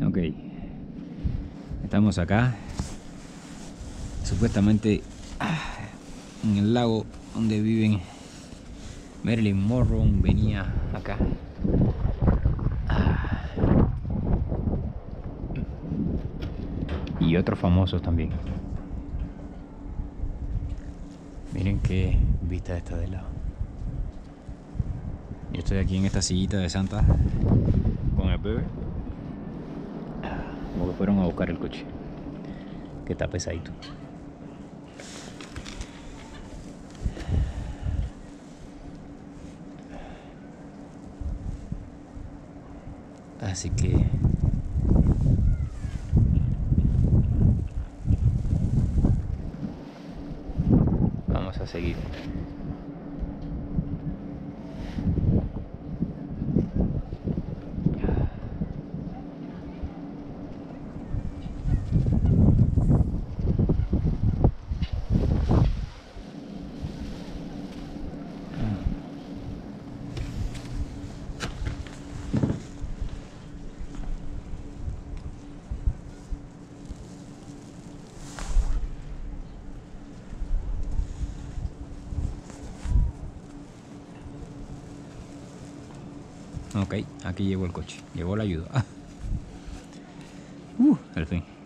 Ok. Estamos acá. Supuestamente en el lago donde viven Marilyn Monroe venía acá. Y otros famosos también. Miren qué vista esta de lado. Yo estoy aquí en esta sillita de Santa con el bebé. Como que fueron a buscar el coche, que está pesadito. Así que vamos a seguir. Ok, aquí llegó el coche, llegó la ayuda. Al fin.